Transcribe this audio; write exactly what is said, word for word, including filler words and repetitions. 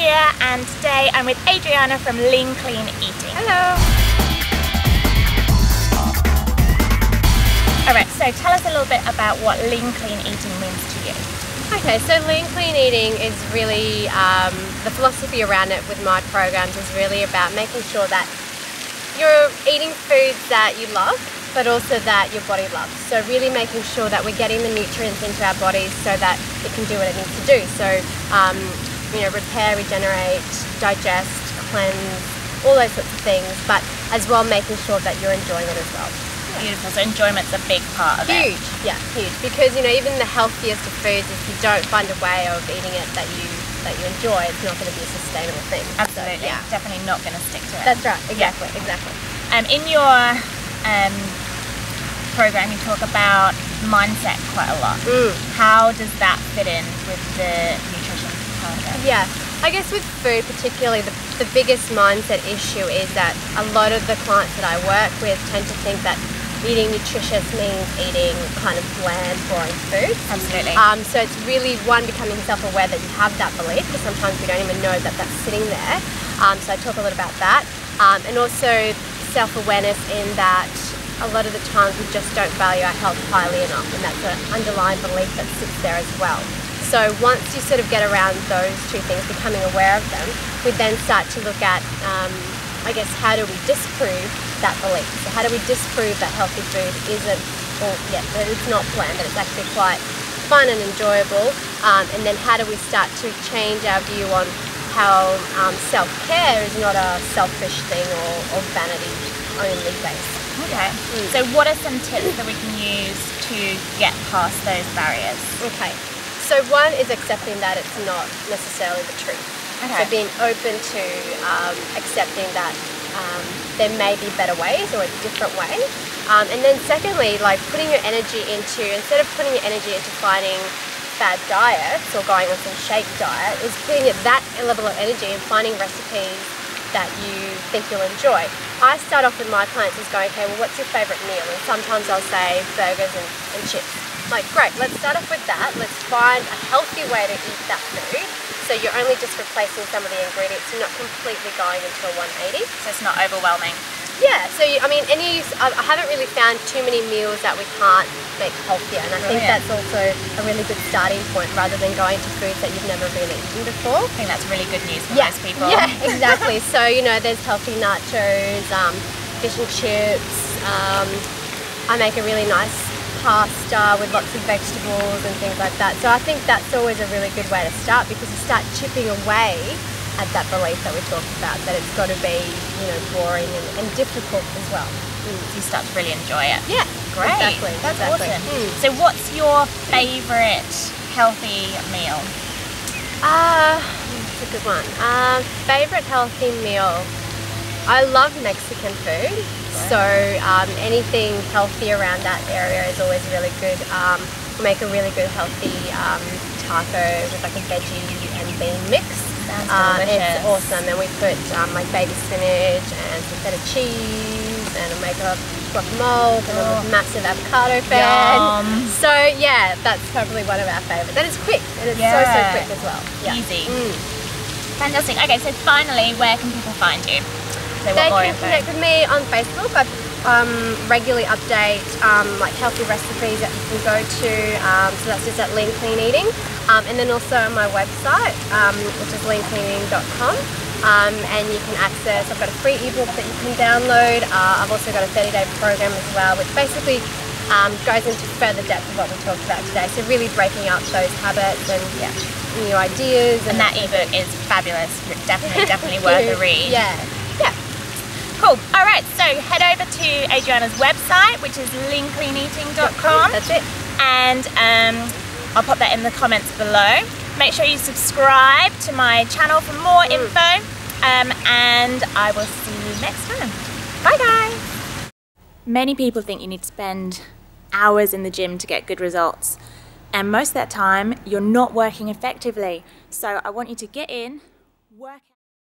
here, and today I'm with Adriana from Lean Clean Eating. Hello! Alright, so tell us a little bit about what Lean Clean Eating means to you. Okay, so Lean Clean Eating is really, um, the philosophy around it with my programs is really about making sure that you're eating foods that you love, but also that your body loves. So really making sure that we're getting the nutrients into our bodies so that it can do what it needs to do. So, um, you know, repair, regenerate, digest, cleanse, all those sorts of things, but as well making sure that you're enjoying it as well. Beautiful, so enjoyment's a big part of huge. it. Huge, yeah, huge. Because, you know, even the healthiest of foods, if you don't find a way of eating it that you that you enjoy, it's not going to be a sustainable thing. Absolutely, so, yeah. Definitely not going to stick to it. That's right, exactly, yeah. exactly. Um, in your um, program, you talk about mindset quite a lot. Mm. How does that fit in with the nutrition part of it? Yeah, I guess with food particularly, the, the biggest mindset issue is that a lot of the clients that I work with tend to think that eating nutritious means eating kind of bland, boring food. Absolutely. Um, so it's really, one, becoming self-aware that you have that belief, because sometimes we don't even know that that's sitting there. Um, so I talk a lot about that. Um, and also self-awareness in that a lot of the times we just don't value our health highly enough, and that's an underlying belief that sits there as well. So once you sort of get around those two things, becoming aware of them, we then start to look at, um, I guess, how do we disprove that belief? So how do we disprove that healthy food isn't, or yeah, that it's not bland, that it's actually quite fun and enjoyable? Um, and then how do we start to change our view on how um, self-care is not a selfish thing or, or vanity only based? Okay, mm. So what are some tips that we can use to get past those barriers? Okay, so one is accepting that it's not necessarily the truth. Okay. So being open to um, accepting that um, there may be better ways or a different way. Um, and then secondly, like putting your energy into, instead of putting your energy into finding fad diets or going on some shake diet, is putting it that level of energy and finding recipes that you think you'll enjoy. I start off with my clients as going, okay, well, what's your favourite meal? And sometimes I'll say burgers and, and chips. Like, great, let's start off with that. Let's find a healthy way to eat that food. So you're only just replacing some of the ingredients. You're not completely going into a one eighty. So it's not overwhelming. Yeah, so you, I mean, any I haven't really found too many meals that we can't make healthier, and I think Brilliant. that's also a really good starting point rather than going to foods that you've never really eaten before. I think that's really good news for yeah. most people. Yeah, exactly. So, you know, there's healthy nachos, um, fish and chips. Um, I make a really nice pasta with lots of vegetables and things like that. So I think that's always a really good way to start, because you start chipping away at that belief that we talked about, that it's got to be, you know, boring and, and difficult as well. Mm. So you start to really enjoy it. Yeah, great. Exactly. That's exactly. awesome. Mm. So what's your favourite healthy meal? Ah, uh, that's a good one. Um, favourite healthy meal? I love Mexican food. So um, anything healthy around that area is always really good. Um, we make a really good healthy um, taco with like a veggie and bean mix. Sounds um, delicious. It's awesome. And we put um, like baby spinach and some feta cheese, and we make a guacamole and Oh. a massive avocado fan. Yum. So yeah, that's probably one of our favourites. And it's quick, and it's Yeah. so so quick as well. Yeah. Easy. Mm. Fantastic. Okay, so finally, where can people find you? So They what more can info? connect with me on Facebook. I um, regularly update um, like healthy recipes that you can go to. Um, so that's just at Lean Clean Eating, um, and then also on my website, um, which is lean clean eating dot com. Um, and you can access. I've got a free ebook that you can download. Uh, I've also got a thirty day program as well, which basically um, goes into further depth of what we talked about today. So really breaking up those habits and Yeah. new ideas. And that ebook is fabulous. Definitely, definitely worth a read. Yeah. Yeah. Cool. All right. So head over to Adriana's website, which is lean clean eating dot com. That's it. And um, I'll pop that in the comments below. Make sure you subscribe to my channel for more Mm. info. Um, and I will see you next time. Bye, guys. Many people think you need to spend hours in the gym to get good results. And most of that time, you're not working effectively. So I want you to get in, work out.